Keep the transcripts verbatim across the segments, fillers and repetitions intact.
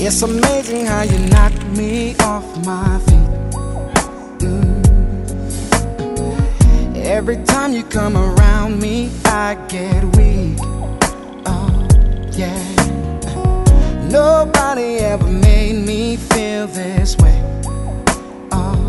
It's amazing how you knock me off my feet. mm. Every time you come around me, I get weak. Oh, yeah. Nobody ever made me feel this way. Oh,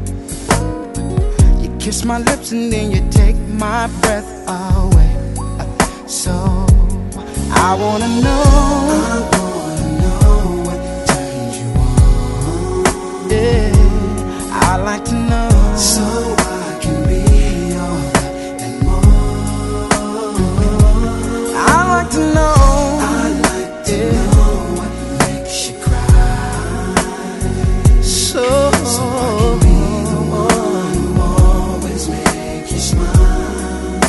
you kiss my lips and then you take my breath away. So I wanna know, I wanna know what turns you on. Yeah, I like to know, so I can be all that and more. I like to know, I like to yeah. know what makes you cry. So, so I can be the one who always makes you smile.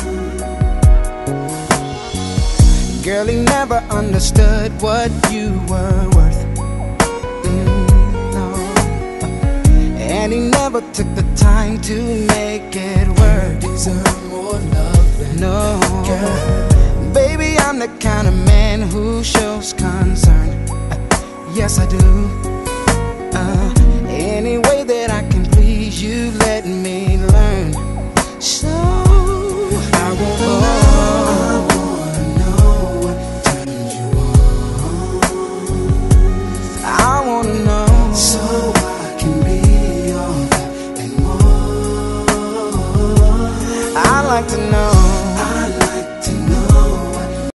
Girl, he never understood what you were worth. mm, no. And he never took the time to make it work. You deserve more love than no. Girl, baby, I'm the kind of man who shows concern. Yes, I do. uh, Any way that I can please you, let me learn. So I won't know, so I can be all that and more. I like to know.